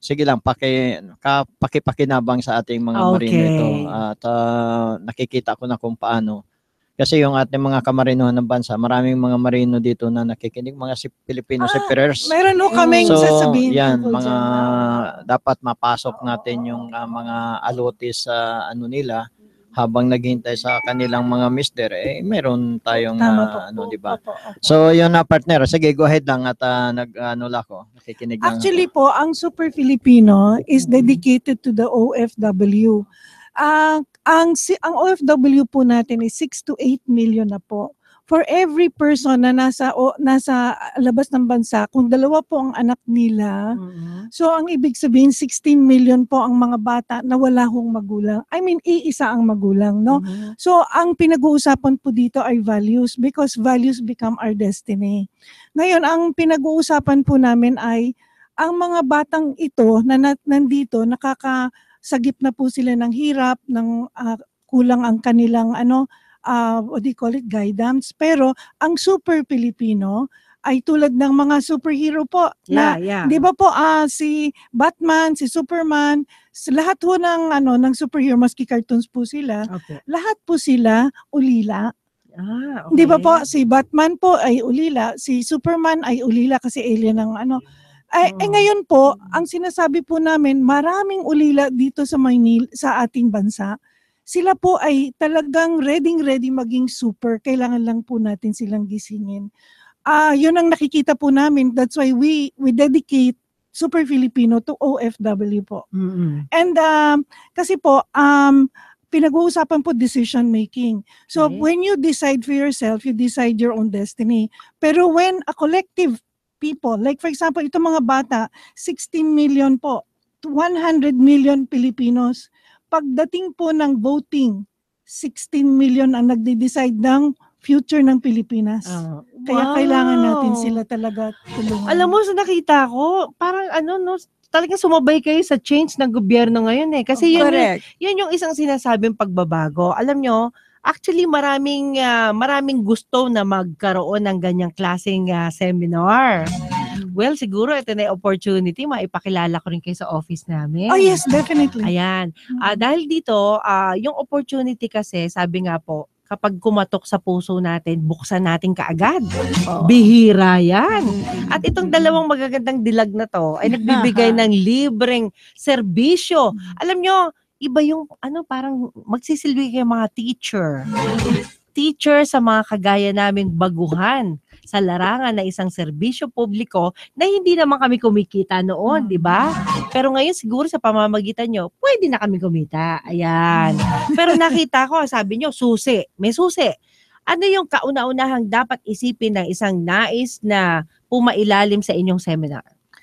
sige lang, paki, ka, pakipakinabang sa ating mga marino Okay. ito. At ah, nakikita ko na kung paano. Kasi yung ating mga kamarinuhan ng bansa, maraming mga marino dito na nakikinig, mga si Filipino Ah, seafarers. Meron ho kaming So, sasabihin yan, tungkol mga dyan. dapat mapasok natin yung ah, mga alotis sa ano nila habang naghihintay sa kanilang mga mister, eh meron tayong Tama ah, po. ano, di ba? Opo, opo. So, yun na partner. Sige, go ahead lang at ah, nag ano lang ako. Nakikinig lang Actually ako. po, ang Super Filipino is dedicated to the O F W. Ang ang si ang O F W po natin is six to eight million na po. For every person na nasa o, nasa labas ng bansa, kung dalawa po ang anak nila, Mhm. so ang ibig sabihin sixteen million po ang mga bata na wala hong magulang. I mean, iisa ang magulang, no? Mhm. So, ang pinag-uusapan po dito ay values because values become our destiny. Ngayon, ang pinag-uusapan po namin ay ang mga batang ito na, na nandito, nakakasagip na po sila ng hirap, ng ah, kulang ang kanilang ano, uh, what do you call it, guidance. Pero ang Super Filipino ay tulad ng mga superhero po na Yeah, yeah. di ba po ah si Batman, si Superman, s- lahat po ng ano ng superhero maski cartoons po sila, Okay. lahat po sila ulila. Ah, okay. Di ba po si Batman po ay ulila, si Superman ay ulila kasi alien ng ano. Ay, eh, Mm. ngayon po, ang sinasabi po namin, maraming ulila dito sa Maynil, sa ating bansa. Sila po ay talagang ready-ready maging super. Kailangan lang po natin silang gisingin. Ah, yun ang nakikita po namin. That's why we we dedicate Super Filipino to O F W po. Mhm. And um, kasi po, um, pinag-uusapan po decision making. So Okay. when you decide for yourself, you decide your own destiny. Pero when a collective people, like for example, itong mga bata, sixteen million po, one hundred million Filipinos, pagdating po ng voting, sixteen million ang nagde-decide ng future ng Pilipinas. Ah, Kaya wow. kailangan natin sila talaga tulungan. Alam mo, sa nakita ko, parang ano, no, talagang sumabay kayo sa change ng gobyerno ngayon eh. Kasi yun, yung, Correct. yun yung isang sinasabing pagbabago. Alam nyo, actually maraming ah, maraming gusto na magkaroon ng ganyang klaseng ah, seminar. Well, siguro ito na yung opportunity, maipakilala ko rin kayo sa office namin. Oh yes, definitely. Ayan. Ah, dahil dito, ah, yung opportunity kasi, sabi nga po, kapag kumatok sa puso natin, buksan natin kaagad. Oo. Bihira yan. At itong dalawang magagandang dilag na to ay nagbibigay ng libreng serbisyo. Alam nyo, iba yung ano parang magsisilbi kayo mga teacher. Teacher sa mga kagaya naming baguhan sa larangan na isang serbisyo publiko na hindi naman kami kumikita noon, di ba? Pero ngayon siguro sa pamamagitan nyo, pwede na kami kumita. Ayan. Pero nakita ko, sabi nyo, susi. May susi. Ano yung kauna-unahang dapat isipin ng isang nais na pumailalim sa inyong seminar?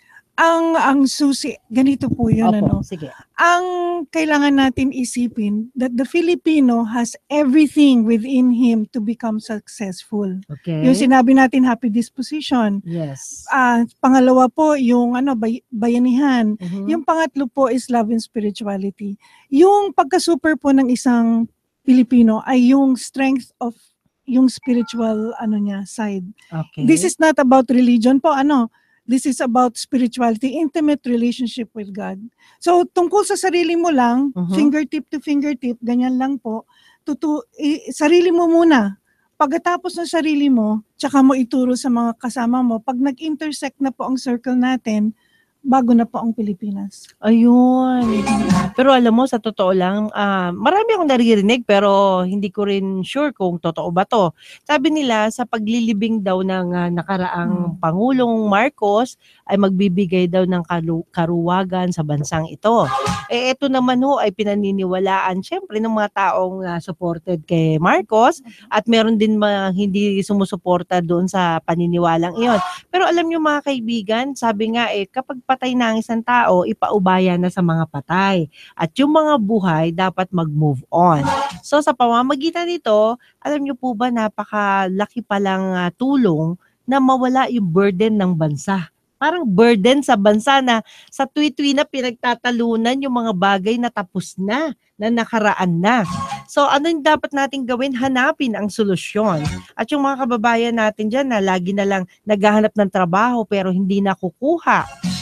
Ang ang susi, ganito po 'yun ano. sige. Ang kailangan natin isipin that the Filipino has everything within him to become successful. Okay. Yung sinabi natin happy disposition. Yes. Ah, pangalawa po yung ano bay- bayanihan. Mhm. Yung pangatlo po is love and spirituality. Yung pagka-super po ng isang Pilipino ay yung strength of yung spiritual ano niya side. Okay. This is not about religion po ano. This is about spirituality, intimate relationship with God. So tungkol sa sarili mo lang, Mhm. fingertip to fingertip, ganyan lang po. Tutu i- sarili mo muna. Pagkatapos ng sarili mo, tsaka mo ituro sa mga kasama mo. Pag nag-intersect na po ang circle natin, bago na po ang Pilipinas. Ayun. Pero alam mo, sa totoo lang, ah, marami akong naririnig pero hindi ko rin sure kung totoo ba to. Sabi nila, sa paglilibing daw ng ah, nakaraang Pangulong Marcos, ay magbibigay daw ng kalu- karuwagan sa bansang ito. Eh, ito naman ho ay pinaniniwalaan, syempre, ng mga taong ah, supported kay Marcos at meron din mga hindi sumusuporta doon sa paniniwalang iyon. Pero alam nyo mga kaibigan, sabi nga eh, kapag patay na ang isang tao, ipaubaya na sa mga patay. At yung mga buhay, dapat mag-move on. So sa pamamagitan nito, alam nyo po ba, napakalaki palang uh, tulong na mawala yung burden ng bansa. Parang burden sa bansa na sa tuwi-tuwi na pinagtatalunan yung mga bagay na tapos na, na nakaraan na. So ano yung dapat natin gawin? Hanapin ang solusyon. At yung mga kababayan natin dyan na lagi na lang naghahanap ng trabaho pero hindi nakukuha.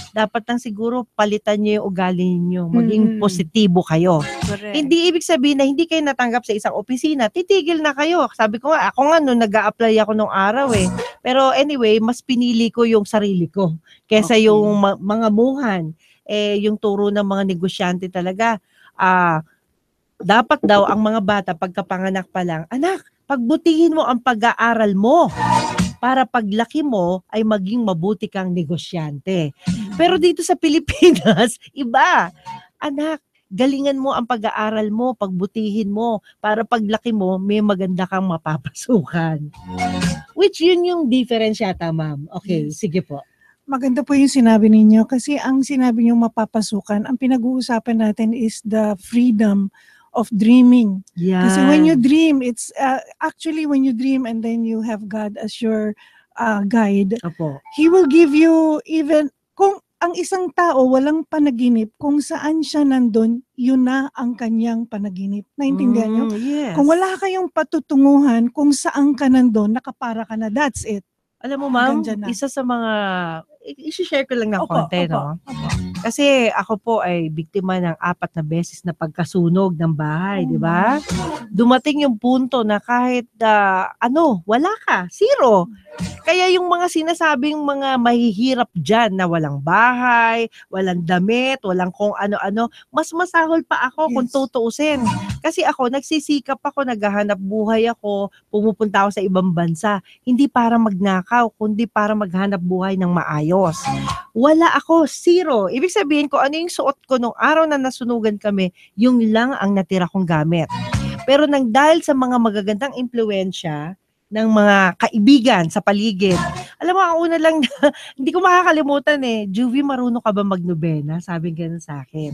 dapat lang siguro palitan niyo yung ugali niyo, maging Mm. positibo kayo. Correct. Hindi ibig sabihin na hindi kayo natanggap sa isang opisina, titigil na kayo. Sabi ko nga, ako nga no, nag-a-apply ako nung araw eh. Pero anyway, mas pinili ko yung sarili ko kesa Okay. yung ma- mga muhan. Eh, yung turo ng mga negosyante talaga, ah, dapat daw ang mga bata pagkapanganak pa lang, anak, pagbutihin mo ang pag-aaral mo para paglaki mo ay maging mabuti kang negosyante. Pero dito sa Pilipinas, iba. Anak, galingan mo ang pag-aaral mo, pagbutihin mo para paglaki mo may maganda kang mapapasukan. Which yun yung difference yata, ma'am. Okay, Yes. sige po. Maganda po yung sinabi ninyo kasi ang sinabi niyo mapapasukan, ang pinag-uusapan natin is the freedom of dreaming. Yeah. Kasi when you dream, it's uh, actually when you dream and then you have God as your uh, guide, Opo. He will give you even, kung ang isang tao walang panaginip, kung saan siya nandun, yun na ang kanyang panaginip. Naintindihan niyo? Mm, yes. Kung wala kayong patutunguhan kung saan ka nandun, nakapara ka na, that's it. Alam mo, ma'am, Hanggang dyan na. isa sa mga, i- isi-share ko lang ng Opo, konti, opo, no? opo. Kasi ako po ay biktima ng apat na beses na pagkasunog ng bahay, di ba? Dumating yung punto na kahit ah, ano, wala ka, zero. Kaya yung mga sinasabing mga mahihirap dyan na walang bahay, walang damit, walang kung ano-ano, mas masahol pa ako kung Yes. tutuusin. Kasi ako, nagsisikap ako, naghahanap buhay ako, pumupunta ako sa ibang bansa. Hindi para magnakaw, kundi para maghanap buhay ng maayos. Wala ako, zero. Ibig sabihin ko, ano yung suot ko nung araw na nasunugan kami, yung lang ang natira kong gamit. Pero nang dahil sa mga magagandang impluensya ng mga kaibigan sa paligid, alam mo, ang una lang, na, hindi ko makakalimutan eh, Juvie, marunong ka ba magnobena? Sabi ganun sa akin.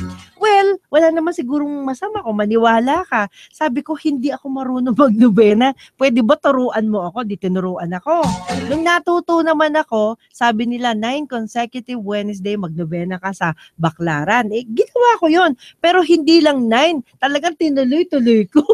Well, wala naman sigurong masama kung maniwala ka. Sabi ko, hindi ako marunong magnobena. Pwede ba turuan mo ako? Di tinuruan ako. Nung natuto naman ako, sabi nila, nine consecutive Wednesday, magnobena ka sa Baklaran. Eh, ginawa ko yun. Pero hindi lang nine. Talagang tinuloy-tuloy ko.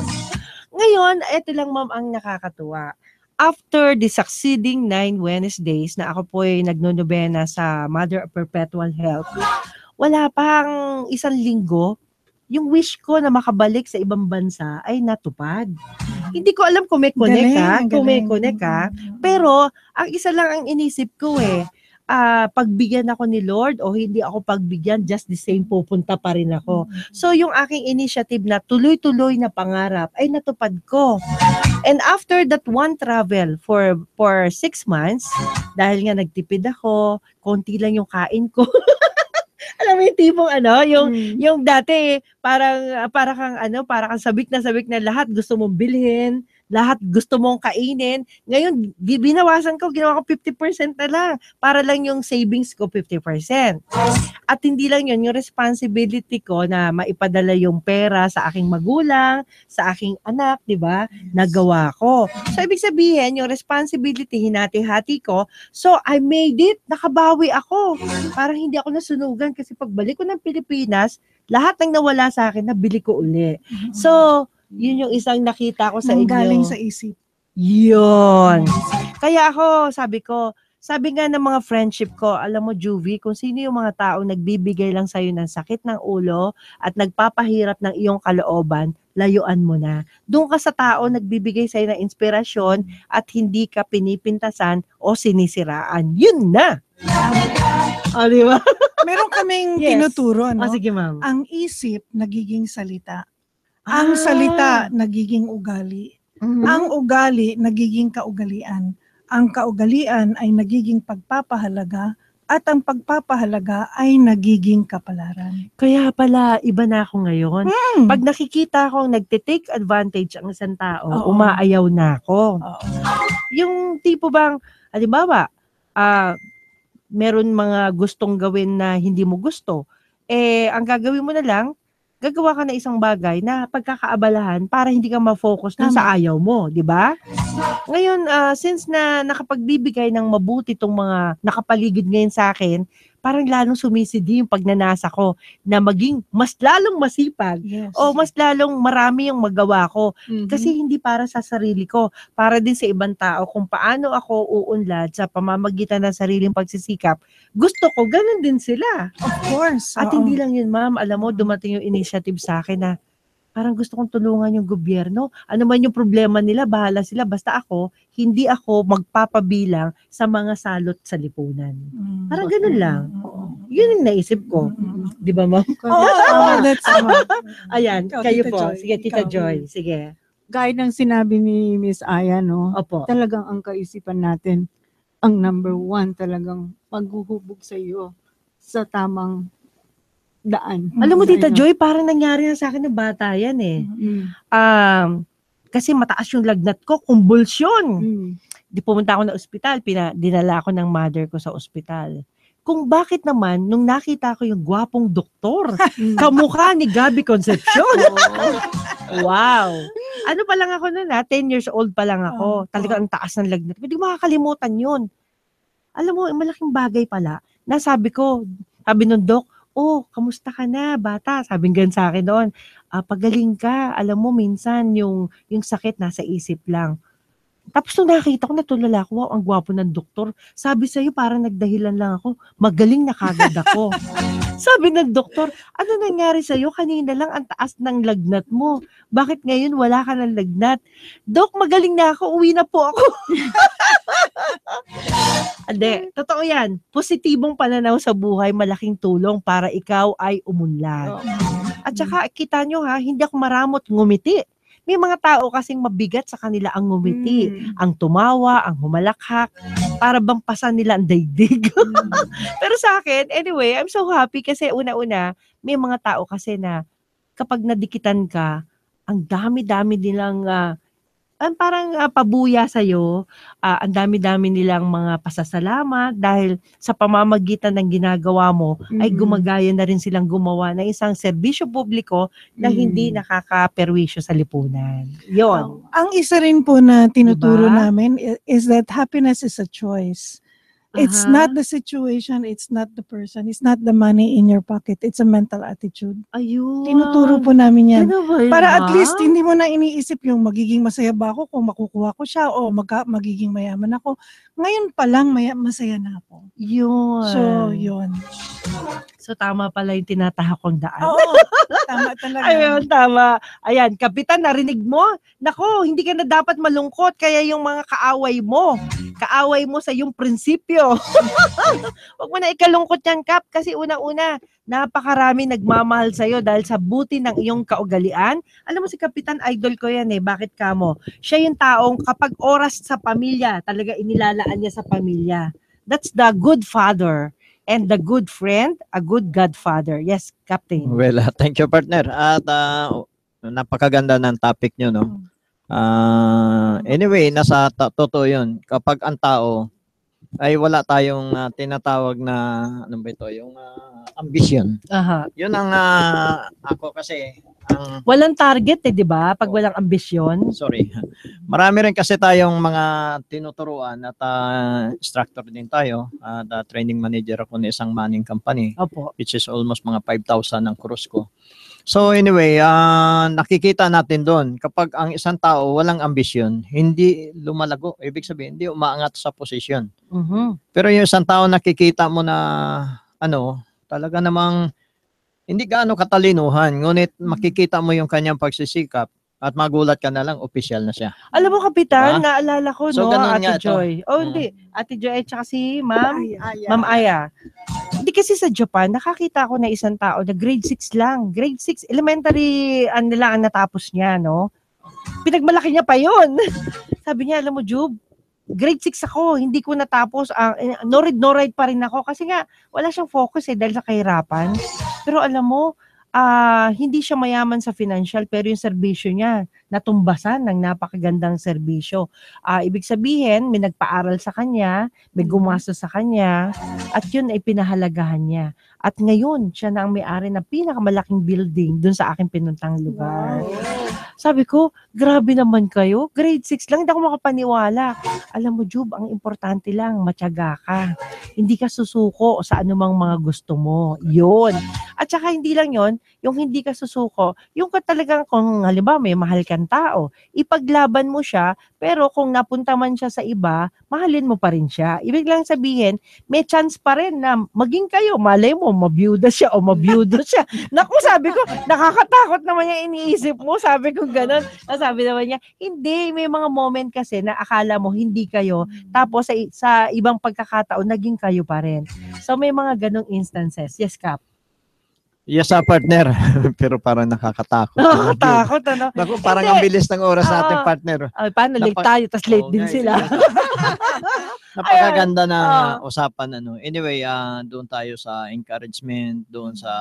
Ngayon, eto lang ma'am ang nakakatuwa. After the succeeding nine Wednesdays na ako po ay nagnonobena sa Mother of Perpetual Health, wala pang isang linggo, yung wish ko na makabalik sa ibang bansa ay natupad. Hindi ko alam kung may connect ka, Galing, kung may galing. connect ka, Mm. pero ang isa lang ang inisip ko eh, ah, pagbigyan ako ni Lord o hindi ako pagbigyan, just the same pupunta pa rin ako. So yung aking initiative na tuloy-tuloy na pangarap ay natupad ko. And after that one travel for for six months, dahil nga nagtipid ako, konti lang yung kain ko. Alam mo yung tipong ano, yung Mm. yung dati parang para kang ano, para kang sabik na sabik na lahat gusto mong bilhin, lahat gusto mong kainin. Ngayon, gi- binawasan ko, ginawa ko fifty percent na lang para lang yung savings ko fifty percent. At hindi lang yun, yung responsibility ko na maipadala yung pera sa aking magulang, sa aking anak, di ba? Nagawa ko. So, ibig sabihin, yung responsibility, hinati-hati ko. So, I made it. Nakabawi ako. Parang hindi ako nasunugan kasi pagbalik ko ng Pilipinas, lahat ng nawala sa akin, nabili ko uli. So, yun yung isang nakita ko sa Nang inyo. galing sa isip. Yun. Kaya ako, sabi ko, sabi nga ng mga friendship ko, alam mo, Juvie, kung sino yung mga taong nagbibigay lang sa'yo ng sakit ng ulo at nagpapahirap ng iyong kalooban, layuan mo na. Doon ka sa tao nagbibigay sa'yo ng inspirasyon at hindi ka pinipintasan o sinisiraan. Yun na! O, di ba? Meron kaming Yes. tinuturo, no? O, sige, ma'am. Ang isip nagiging salita. Ang Ah. salita nagiging ugali. Mhm. Ang ugali nagiging kaugalian. Ang kaugalian ay nagiging pagpapahalaga at ang pagpapahalaga ay nagiging kapalaran. Kaya pala, iba na ako ngayon. Hmm. Pag nakikita akong nagte-take advantage ang isang tao, Oo. umaayaw na ako. Oo. Yung tipo bang, halimbawa, ah, meron mga gustong gawin na hindi mo gusto, eh, ang gagawin mo na lang, gagawa ka na isang bagay na pagkakaabalahan para hindi ka ma-focus dun Tama. sa ayaw mo, di ba? Ngayon, ah, since na nakapagbibigay ng mabuti tong mga nakapaligid ngayon sa akin, parang lalong sumisidi yung pagnanasa ko na maging mas lalong masipag Yes. o mas lalong marami yung magawa ko. Mhm. Kasi hindi para sa sarili ko, para din sa ibang tao kung paano ako uunlad sa pamamagitan ng sariling pagsisikap. Gusto ko, ganun din sila. Of course. At oo. hindi lang yun, ma'am, alam mo, dumating yung initiative sa akin na parang gusto kong tulungan yung gobyerno. Ano man yung problema nila, bahala sila. Basta ako, hindi ako magpapabilang sa mga salot sa lipunan. Mm. Parang ganun lang. Mm. Yun yung naisip ko. Mm. Di ba, ma'am? Oo, tama, that's tama. Ayan, Ikaw, kayo Tita po. Joy. Sige, Tita Ikaw. Joy. Sige. Gaya ng sinabi ni Miss Aya, no? Opo. Talagang ang kaisipan natin, ang number one talagang maghuhubog sa iyo sa tamang daan. Alam mo, Sa Tita inyo. Joy, parang nangyari na sa akin ng bata yan eh. Mm. Um, kasi mataas yung lagnat ko, kumbulsyon. Mm. Di pumunta ako ng ospital, pina, dinala ako ng mother ko sa ospital. Kung bakit naman, nung nakita ko yung gwapong doktor, Mm. kamukha ni Gabby Concepcion. Wow! Ano pa lang ako noon ha, ten years old pa lang ako. Oh, Talaga ang taas ng lagnat. Hindi ko makakalimutan yun. Alam mo, malaking bagay pala. Nasabi ko, sabi nung doc, oh, kamusta ka na, bata? Sabi nga sa akin doon, ah, pagaling ka. Alam mo, minsan yung, yung sakit nasa isip lang. Tapos nung nakita ko, natulala ko, wow, ang gwapo ng doktor. Sabi sa'yo, parang nagdahilan lang ako. Magaling na kagad ako. Sabi ng doktor, ano nangyari sa'yo? Kanina lang ang taas ng lagnat mo. Bakit ngayon wala ka ng lagnat? Dok, magaling na ako. Uwi na po ako. Ande, totoo yan. Positibong pananaw sa buhay, malaking tulong para ikaw ay umunlad. At saka, kita nyo ha, hindi ako maramot ngumiti. May mga tao kasing mabigat sa kanila ang ngumiti, Mm. ang tumawa, ang humalakhak, para bang pasan nila ang daigdig. Pero sa akin, anyway, I'm so happy kasi una-una, may mga tao kasi na kapag nadikitan ka, ang dami-dami nilang, ah, ang parang ah, pabuya sa'yo, ah, ang dami-dami nilang mga pasasalamat dahil sa pamamagitan ng ginagawa mo, ay Mm. gumagaya na rin silang gumawa ng isang serbisyo publiko na hindi Mm. nakakaperwisyo sa lipunan. Yon. Ang isa rin po na tinuturo Diba? namin i- is that happiness is a choice. It's Aha. not the situation, it's not the person, it's not the money in your pocket, it's a mental attitude. Ayun. Tinuturo po namin yan. Ano ba yun, Para at ha? least hindi mo na iniisip yung magiging masaya ba ako kung makukuha ko siya o magka, magiging mayaman ako. Ngayon pa lang maya, masaya na ako. Yun. So, yun. So, tama pala yung tinatahak kong daan. Oo, tama talaga. Ayun, tama. Ayan, Kapitan, narinig mo? Nako, hindi ka na dapat malungkot. Kaya yung mga kaaway mo, kaaway mo sa yung prinsipyo. Huwag mo na ikalungkot yan, Kap. Kasi unang-una, napakarami nagmamahal sa'yo dahil sa buti ng iyong kaugalian. Alam mo si Kapitan, idol ko yan eh. Bakit ka mo? Siya yung taong kapag oras sa pamilya, talaga inilalaan niya sa pamilya. That's the good father. And the good friend, a good godfather. Yes, Captain. Well, uh, thank you, partner. At uh, napakaganda ng topic nyo, no? Uh, anyway, nasa ta- totoo yun. Kapag ang tao ay wala tayong uh, tinatawag na, ano ba ito, yung uh, ambition. Aha. Yun ang uh, ako kasi, ang Walang target eh, di ba? Pag walang ambisyon. sorry. Marami rin kasi tayong mga tinuturuan at uh, instructor din tayo. At uh, training manager ako ng isang manning company, Opo. which is almost mga five thousand ang course ko. So anyway, uh, nakikita natin doon, kapag ang isang tao walang ambisyon, hindi lumalago. Ibig sabihin, hindi umaangat sa posisyon. Mhm. Pero yung isang tao nakikita mo na, ano, talaga namang hindi gaano katalinuhan, ngunit makikita mo yung kanyang pagsisikap at magulat ka na lang, opisyal na siya. Alam mo, Kapitan, Diba? naalala ko, So, no, ganun Ate nga ito. Joy. Oh, Mm. hindi. Ate Joy at saka si Ma'am, Aya. Ma'am Aya. Hindi kasi sa Japan, nakakita ko na isang tao na grade six lang. Grade six, elementary, ano lang ang natapos niya, no? Pinagmalaki niya pa yon. Sabi niya, alam mo, Jub, grade six ako, hindi ko natapos, ang uh, no read, no write pa rin ako. Kasi nga, wala siyang focus eh, dahil sa kahirapan. Pero alam mo, ah hindi siya mayaman sa financial, pero yung serbisyo niya, natumbasan ng napakagandang serbisyo. Ah ibig sabihin, may nagpaaral sa kanya, may gumastos sa kanya, at yun ay pinahalagahan niya. At ngayon, siya na ang may-ari ng pinakamalaking building dun sa aking pinuntang lugar. Sabi ko, grabe naman kayo. Grade six lang, hindi ako makapaniwala. Alam mo, Jub, ang importante lang, matyaga ka. Hindi ka susuko sa anumang mga gusto mo. Yun. At saka hindi lang yon, yung hindi ka susuko, yung ka talagang kung halimbawa may mahal kang tao, ipaglaban mo siya, pero kung napunta man siya sa iba, mahalin mo pa rin siya. Ibig lang sabihin, may chance pa rin na maging kayo. Malay mo, mabiyuda siya o mabiyudo siya. Naku, sabi ko, nakakatakot naman yung iniisip mo. Sabi ko gano'n. Sabi naman niya, hindi, may mga moment kasi na akala mo hindi kayo. Tapos sa, sa ibang pagkakataon, naging kayo pa rin. So may mga ganong instances. Yes, Kap. Yes, sa partner. Pero parang nakakatakot. Nakakatakot, ano? Naku, parang Hindi. ang bilis ng oras Oo. natin, partner. Ay, paano late Napa- tayo, tas late Oo din nga, sila. Napakaganda na Oo. usapan. Ano. Anyway, ah, doon tayo sa encouragement, doon sa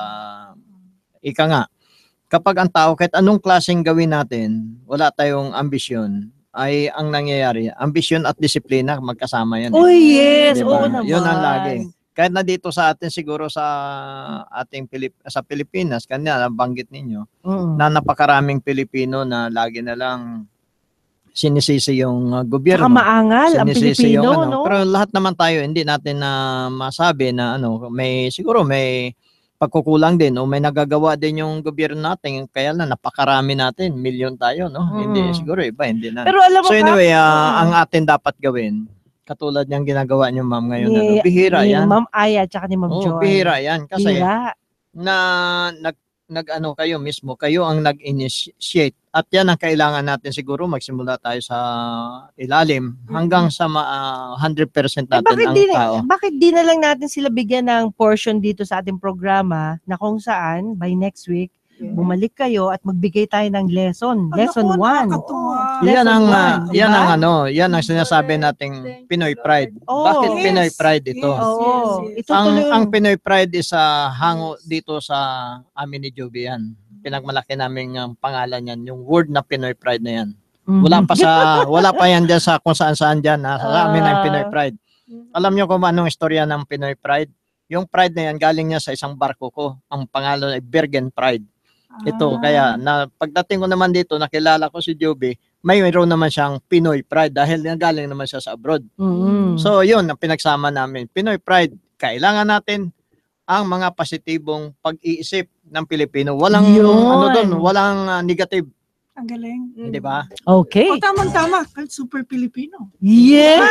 ika nga. Kapag ang tao, kahit anong klaseng gawin natin, wala tayong ambisyon, ay ang nangyayari, ambisyon at disiplina, magkasama yan. eh. Oh, yes. Diba? Oo naman. Yun ang lagi. Kahit na dito sa atin siguro sa ating Pilip sa Pilipinas, kanina nabanggit ninyo, Mm. na napakaraming Pilipino na lagi na lang sinisisi yung uh, Saka gobyerno. maangal ang Sinisisi Pilipino, yung ano. no? Pero lahat naman tayo, hindi natin na masabi na ano, may siguro may pagkukulang din o may nagagawa din yung gobyerno natin, kaya lang napakarami natin, milyon tayo, no? Mm. Hindi, siguro iba, hindi na. Pero alam mo, So Kap, anyway, ah, mm. ang atin dapat gawin, katulad niyang ginagawa niyo ma'am ngayon, ano, ni, bihira ni yan. Ma'am Aya at saka ni Ma'am Oo, Joy. bihira yan. Kasi Bihira. na nag nag ano kayo mismo, kayo ang nag-initiate. At yan ang kailangan natin siguro magsimula tayo sa ilalim hanggang sa ma, ah, one hundred percent Eh, natin bakit ang di, tao. bakit di na lang natin sila bigyan ng portion dito sa ating programa na kung saan by next week, bumalik kayo at magbigay tayo ng lesson. Lesson Naku, one. nakakatuwa. Yan ang Lesson ah, one, yan diba? ang ano, yan ang sinasabi nating Pinoy pride. Oh, Bakit yes. Pinoy pride ito? Yes. Oo. yes. Ito Ang tuloy. ang Pinoy pride is ah, hango dito sa amin ni Joby yan. Pinagmalaki namin ang pangalan yan, yung word na Pinoy pride na yan. Mhm. Wala pa sa wala pa yan diyan sa kung saan-saan diyan, nasa sa amin ang Pinoy pride. Alam niyo kung anong istorya ng Pinoy pride? Yung pride na yan galing niya sa isang barko ko. Ang pangalan ay Bergen Pride. Ito, Ah. kaya na pagdating ko naman dito, nakilala ko si Joby, may mayroon naman siyang Pinoy pride dahil galing naman siya sa abroad. Mhm. So, yun ang pinagsama namin. Pinoy pride, kailangan natin ang mga positibong pag-iisip ng Pilipino. Walang Yun. ano doon, walang ah, negative, Ang galing. di ba? Okay. O, tamang-tama. Kahit super Pilipino. Yes!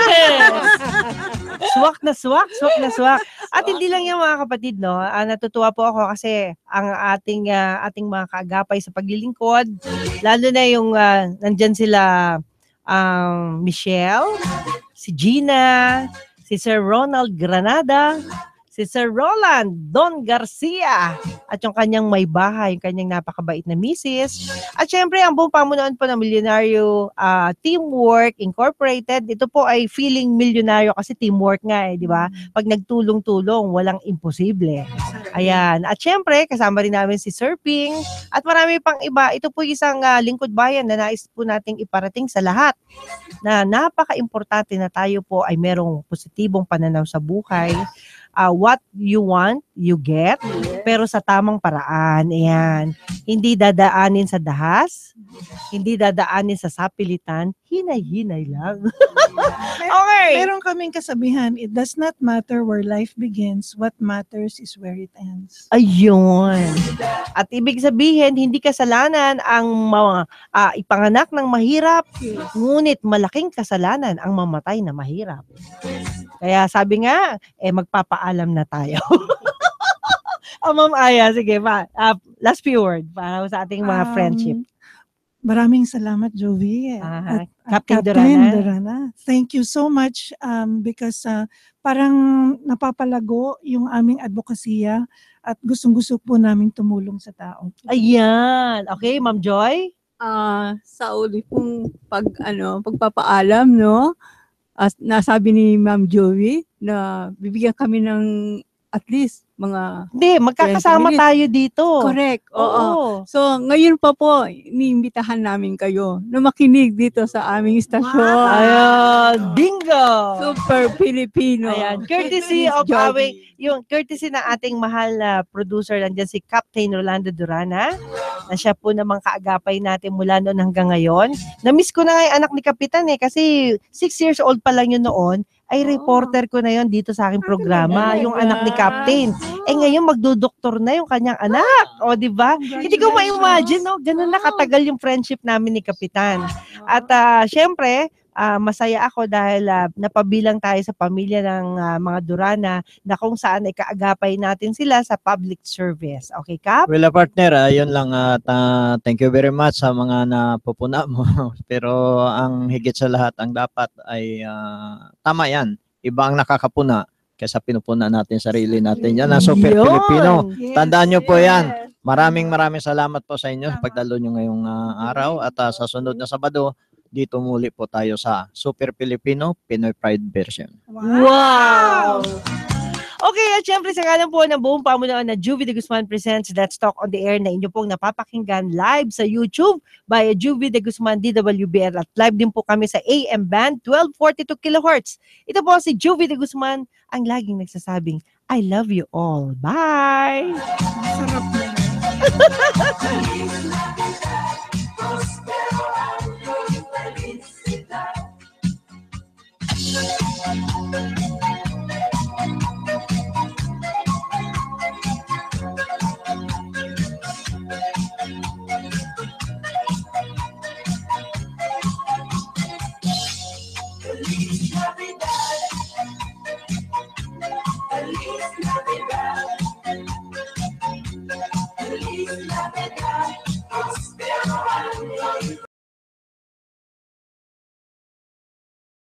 Swak na swak, swak na swak. At hindi lang yan mga kapatid, no? Ah, natutuwa po ako kasi ang ating ah, ating mga kaagapay sa paglilingkod, lalo na yung ah, nandyan sila um, Michelle, si Gina, si Sir Ronald Granada, si Sir Roland Don Garcia, at yung kanyang may bahay, yung kanyang napakabait na misis. At syempre, ang buong pamunuan po ng Milyonaryo ah, Teamwork Incorporated, ito po ay feeling milyonaryo kasi teamwork nga eh, di ba? Pag nagtulong-tulong, walang imposible. Ayan. At syempre, kasama rin namin si Sir Ping at marami pang iba. Ito po isang ah, lingkod bayan na nais po nating iparating sa lahat na napaka-importante na tayo po ay merong positibong pananaw sa buhay. Uh, what you want, you get, pero sa tamang paraan. Ayan. Hindi dadaanin sa dahas, hindi dadaanin sa sapilitan, hinay-hinay lang. Okay. Meron kaming kasabihan, it does not matter where life begins, what matters is where it ends. Ayun. At ibig sabihin, hindi kasalanan ang mga ah, ipanganak ng mahirap, ngunit malaking kasalanan ang mamatay na mahirap. Kaya sabi nga, eh magpapaalam na tayo. Oh, Ma'am Aya, sige pa. ah, last few word para sa ating mga Um, friendship. Maraming salamat, Jovi. Ah, At, at Captain Captain Durana. Durana. Thank you so much um, because uh, parang napapalago yung aming advokasya at gustong-gusto po namin tumulong sa tao. Ayan. Okay, Ma'am Joy? Ah, sa uli pong pag ano, pagpapaalam, no? As nasabi ni Ma'am Joey na bibigyan kami ng at least mga Hindi, magkakasama minutes. tayo dito. correct. Oo. Oo. So, ngayon pa po, iniimbitahan namin kayo na makinig dito sa aming istasyon. Ayan, bingo! Super Filipino. Ayan, courtesy Miss of Joey. our, yung courtesy ng ating mahal na producer, nandiyan si Captain Rolando Durana. na siya po namang kaagapay natin mula noon hanggang ngayon. Na-miss ko na nga yung anak ni Kapitan eh, kasi six years old pa lang yun noon, ay reporter ko na yon dito sa aking programa, yung anak ni Captain. Eh ngayon magdodoktor na yung kanyang anak. O, di ba? Hindi ko ma-imagine, no? Ganun na katagal yung friendship namin ni Kapitan. At uh, syempre, uh, masaya ako dahil uh, napabilang tayo sa pamilya ng uh, mga Durana na kung saan ay kaagapay natin sila sa public service. Okay, Kap? Well, uh, partner, uh, yun lang at uh, thank you very much sa mga napupuna mo. Pero ang higit sa lahat, ang dapat ay uh, tama yan. Iba ang nakakapuna kaysa pinupuna natin sarili natin. Yan ang super Yun. Pilipino. Yes, Tandaan nyo po yes. yan. Maraming maraming salamat po sa inyo sa pagdalo nyo ngayong uh, araw. At uh, sa sunod na Sabado, dito muli po tayo sa Super Filipino Pinoy Pride version. Wow! Okay, at syempre sa ngalan po ng buong pamunuan na Juvie de Guzman presents Let's Talk on the Air na inyo pong napapakinggan live sa YouTube via Juvie de Guzman D W B L at live din po kami sa A M band twelve forty-two kilohertz. Ito po si Juvie de Guzman ang laging nagsasabing I love you all. Bye! Sarap na.